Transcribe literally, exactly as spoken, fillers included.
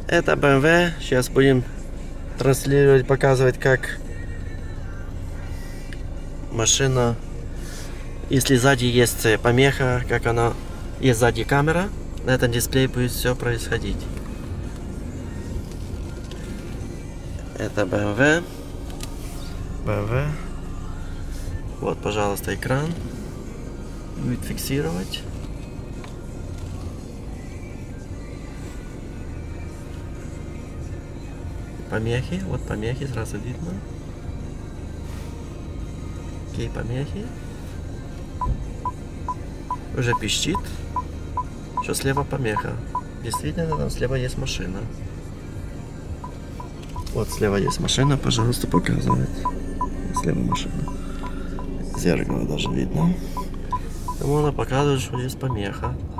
Это бэ эм вэ. Сейчас будем транслировать, показывать, как машина, если сзади есть помеха, как она, есть сзади камера, на этом дисплее будет все происходить. Это бэ эм вэ. бэ эм вэ. Вот, пожалуйста, экран будет фиксировать. Помехи, вот помехи сразу видно. Какие помехи? Уже пищит. Что слева помеха? Действительно, там слева есть машина. Вот слева есть машина, пожалуйста, показывает. Слева машина. Зеркало даже видно. Ему она показывает, что есть помеха.